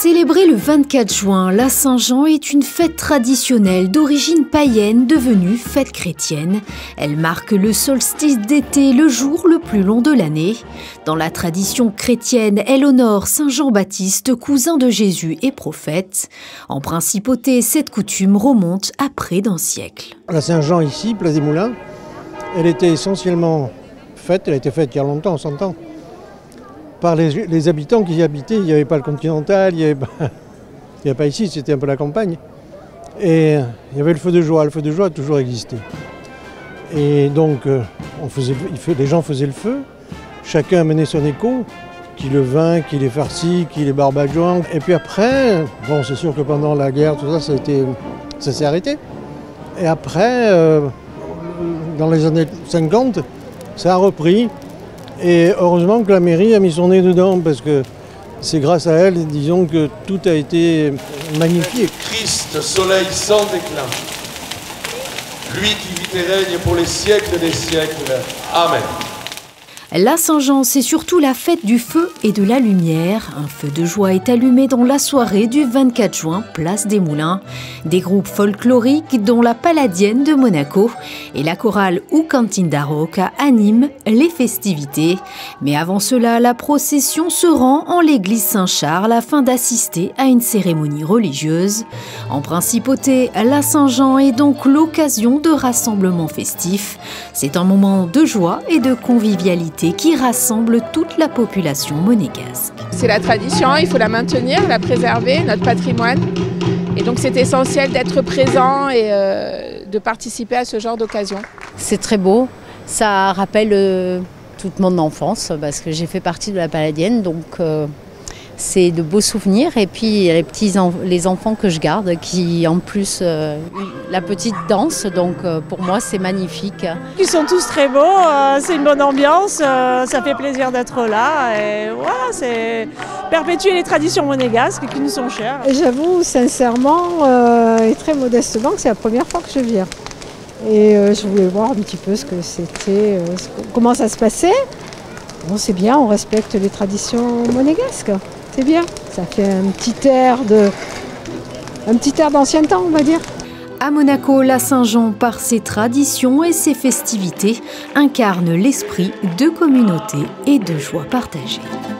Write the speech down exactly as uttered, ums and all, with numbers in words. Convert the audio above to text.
Célébrée le vingt-quatre juin, la Saint-Jean est une fête traditionnelle d'origine païenne devenue fête chrétienne. Elle marque le solstice d'été, le jour le plus long de l'année. Dans la tradition chrétienne, elle honore Saint Jean-Baptiste, cousin de Jésus et prophète. En principauté, cette coutume remonte à près d'un siècle. La Saint-Jean ici, place des Moulins, elle était essentiellement faite, elle a été faite il y a longtemps, on s'entend, par les, les habitants qui y habitaient. Il n'y avait pas le Continental, il n'y avait, avait pas ici, c'était un peu la campagne. Et il y avait le feu de joie, le feu de joie a toujours existé. Et donc on faisait, les gens faisaient le feu, chacun amenait son écho, qui le vin, qui les farcis, qui les barbajoins. Et puis après, bon, c'est sûr que pendant la guerre, tout ça, ça, a été, ça s'est arrêté. Et après, euh, dans les années cinquante, ça a repris. Et heureusement que la mairie a mis son nez dedans, parce que c'est grâce à elle, disons, que tout a été magnifié. Christ, soleil sans déclin, lui qui vit et règne pour les siècles des siècles. Amen. La Saint-Jean, c'est surtout la fête du feu et de la lumière. Un feu de joie est allumé dans la soirée du vingt-quatre juin, place des Moulins. Des groupes folkloriques, dont la Palladienne de Monaco et la chorale U Cantin Rocca animent les festivités. Mais avant cela, la procession se rend en l'église Saint-Charles afin d'assister à une cérémonie religieuse. En principauté, la Saint-Jean est donc l'occasion de rassemblements festifs. C'est un moment de joie et de convivialité qui rassemble toute la population monégasque. C'est la tradition, il faut la maintenir, la préserver, notre patrimoine. Et donc c'est essentiel d'être présent et euh, de participer à ce genre d'occasion. C'est très beau, ça rappelle euh, toute mon enfance parce que j'ai fait partie de la Palladienne, donc euh, c'est de beaux souvenirs. Et puis les petits en les enfants que je garde qui en plus euh, la petite danse, donc euh, pour moi c'est magnifique. Ils sont tous très beaux, euh, c'est une bonne ambiance, euh, ça fait plaisir d'être là et voilà, c'est perpétuer les traditions monégasques qui nous sont chères. J'avoue sincèrement euh, et très modestement que c'est la première fois que je viens. Et euh, je voulais voir un petit peu ce que c'était, euh, comment ça se passait. Bon, c'est bien, on respecte les traditions monégasques. C'est bien, ça fait un petit air de, un petit air d'ancien temps, on va dire. À Monaco, la Saint-Jean, par ses traditions et ses festivités, incarne l'esprit de communauté et de joie partagée.